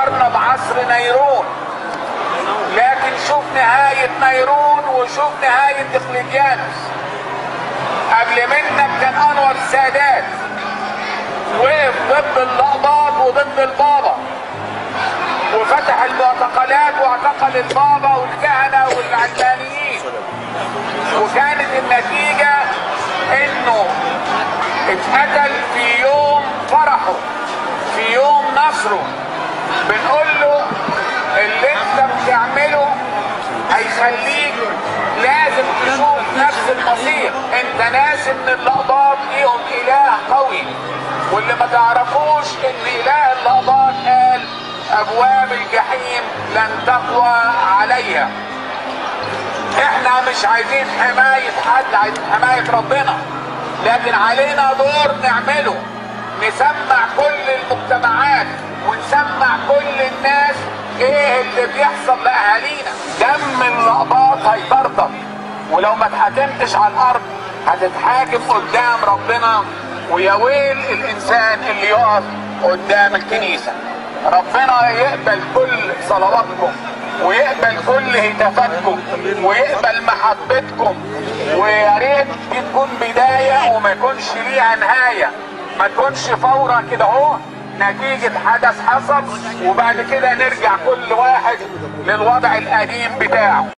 بعصر نيرون، لكن شوف نهاية نيرون وشوف نهاية دقلديانوس. قبل منك كان انور السادات وقف ضد الاقباط وضد البابا وفتح المعتقلات واعتقل البابا والكهنة والعلمانيين، وكانت النتيجة انه اتقتل في يوم فرحه في يوم نصره. بنقول له اللي انت بتعمله هيخليك لازم تشوف نفس المصير. انت ناس ان الاقباط ليهم اله قوي، واللي ما تعرفوش ان اله الاقباط قال ابواب الجحيم لن تقوى عليها. احنا مش عايزين حماية حد، عايزين حماية ربنا، لكن علينا دور نعمله، نسمع كل المجتمعات ونسمع كل الناس ايه اللي بيحصل لاهالينا. دم الاقباط هيطرطق، ولو ما اتحاكمتش على الارض هتتحاكم قدام ربنا، ويا ويل الانسان اللي يقف قدام الكنيسة. ربنا يقبل كل صلواتكم ويقبل كل هتافاتكم ويقبل محبتكم، ويا ريت دي تكون بداية وما يكونش ليها نهاية، ما تكونش فورة كده اهو نتيجة حدث حصل وبعد كده نرجع كل واحد للوضع القديم بتاعه.